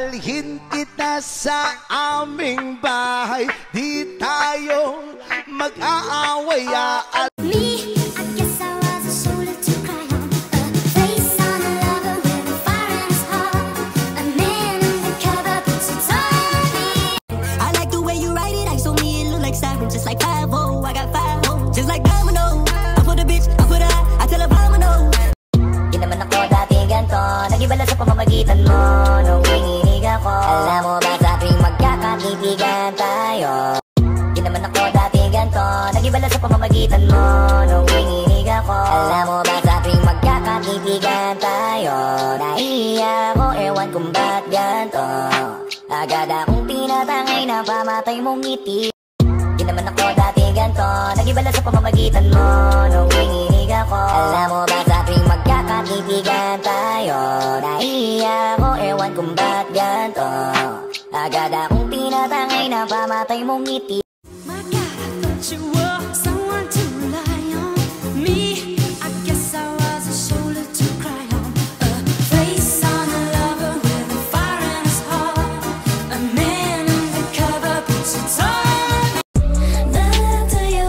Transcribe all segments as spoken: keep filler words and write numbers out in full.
Dalhin kita sa aming bahay, di tayo mag-aaway. Me, I guess I was a shoulder to cry on, a face on a lover with a fire in his heart, a man undercover puts it on me. I like the way you write it, I saw me, it look like sirens, just like five oh, I got five oh, just like domino. I put a bitch, I put a I, I tell a mama no. Di naman ako dati ganto, nag-iba lang sa pamamagitan mo nung hinihinig ako. Alam mo ba sa tuwing magkakakitigan tayo? Di naman ako dati ganto, nag-iba lang sa pamamagitan mo nung hinihinig ako. Alam mo ba sa tuwing magkakakitigan tayo? Nahihiya ako, ewan kung ba't ganto. Agad akong tinatangay na pamatay mong ngiti. Di naman ako dati ganto, nag-iba lang sa pamamagitan mo nung hinihinig ako. Alam mo ba sa tuwing magkakakitigan tayo? Nahihiya ako, ewan kung ba't ganto. Agad akong tinatangay na pamatay mong ngiti. My God, I thought you were someone to rely on. Me, I guess I was a shoulder to cry on, a face on a lover with a fire in his heart, a man undercover puts it on. The love to you,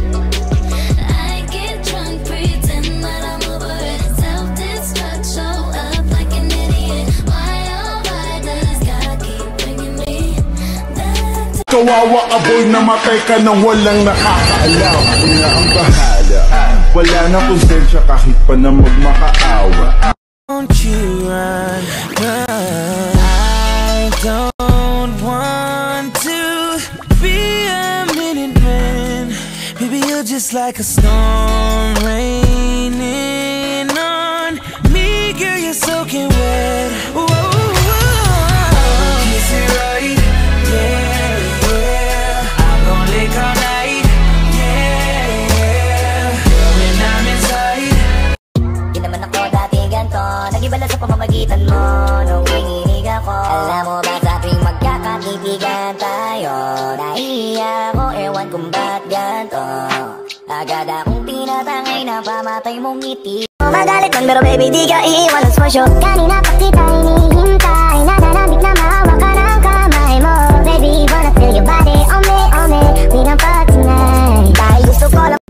I get drunk, pretend that I'm over it, self-destruct, show up like an idiot. Why, oh why does God keep bringing me the love to Kawawa ka boy, namatay ka nang walang nakakaalam. Ako na ang bahala, wala na konsensya kahit pa na magmakaawa. Don't you run, run. I don't want to be a minute man. Baby, you're just like a storm raining on me. Girl, you're soaking wet. Whoa, whoa, whoa. Kiss it right, yeah, yeah. I'm gonna lick all night, yeah. When I'm inside. Di naman ako dati ganto, nag-iba lang sa pamamagitan mo nung hinihinig ako. Alam mo ba sa tuwing magkakakitigan tayo? Nahihiya ako, ewan kung ba't ganto. Agad akong tinatangay na pamatay mong ngiti. Magalit man pero baby di ka iiwan ang sponsyo. kanina pa kita hinihintay, nananabik na mahawa ka ng kamay mo. Baby, wanna feel your body on me, on me, we gon' fuck tonight. Dahil gusto ko lang.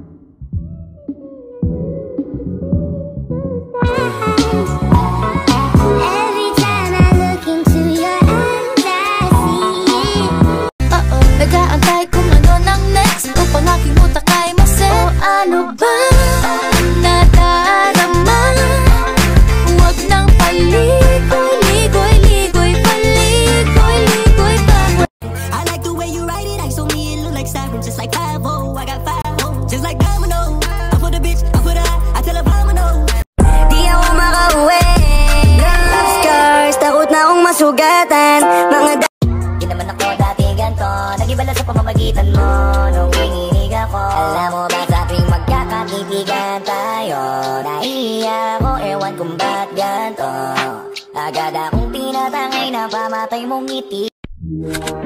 Every time I look into your eyes, I see it. Oo, nag-aantay kung ano nang next upang aking utak ay masel. O ano ba nadarama? Huwag nang paligoy, ligoy, ligoy, paligoy, ligoy pa. I like the way you write it, I saw me, it look like sirens, just like five oh, I got five oh, just like domino. I put a bitch, I put a I, I tell a mama no. Di ako makauwi. Love scars, takot na akong masugatan. Mga da- Di naman ako dati ganto, nag-iba lang sa pamamagitan mo nung hinihinig ako. Alam mo ba sa tuwing magkakakitigan tayo? Nahihiya ako, ewan kung ba't ganto. Agad akong tinatangay na pamatay mong ngiti.